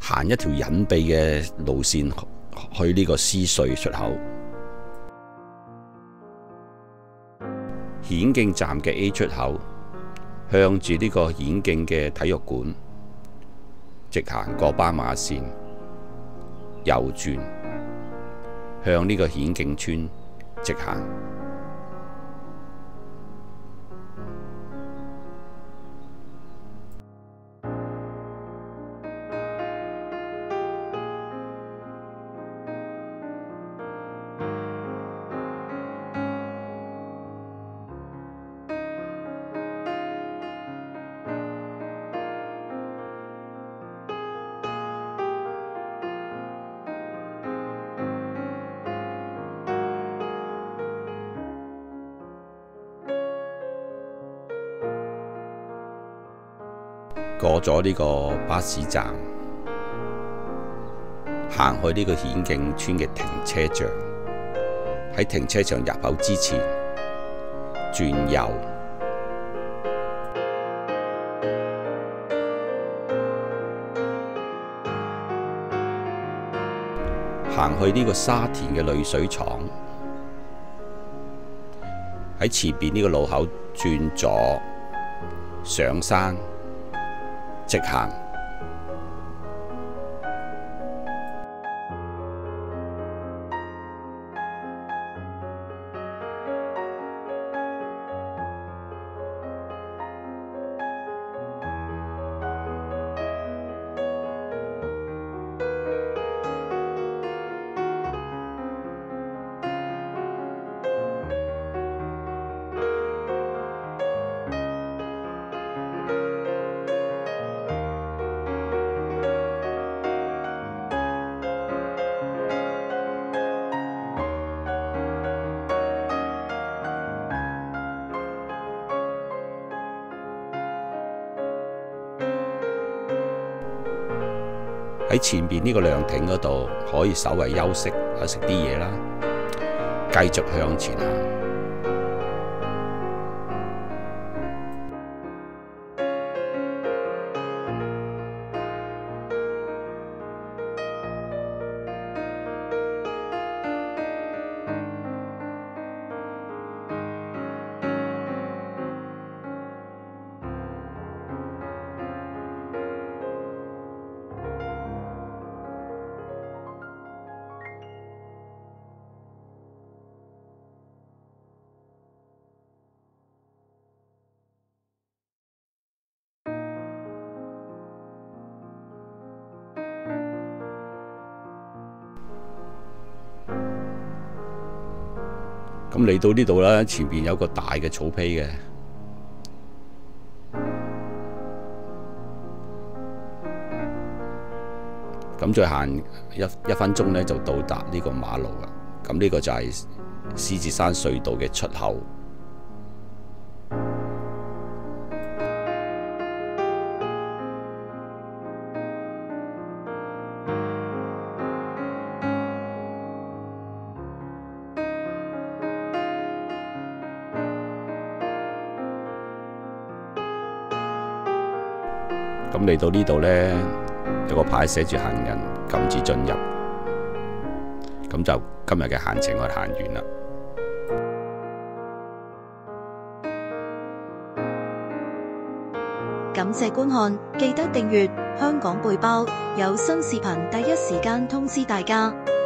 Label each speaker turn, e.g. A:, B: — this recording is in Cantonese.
A: 行一條隱蔽嘅路線去呢個獅隧出口。顯徑站嘅 A 出口，向住呢個顯徑嘅體育館直行過斑馬線，右轉向呢個顯徑村直行。過咗呢個巴士站，行去呢個顯徑村嘅停車場，喺停車場入口之前轉右，行去呢個沙田嘅濾水廠，喺前邊呢個路口轉左，上山直行。喺前邊呢個涼亭嗰度可以稍為休息，食啲嘢啦，繼續向前行。咁嚟到呢度啦，前邊有個大嘅草皮嘅，咁再行一分鐘呢，就到達呢個馬路啦。咁呢個就係獅子山隧道嘅出口。咁嚟到呢度呢，有個牌寫住行人禁止進入，咁就今日嘅行程我哋行完啦。
B: 感謝觀看，記得訂閱香港背包，有新視頻第一時間通知大家。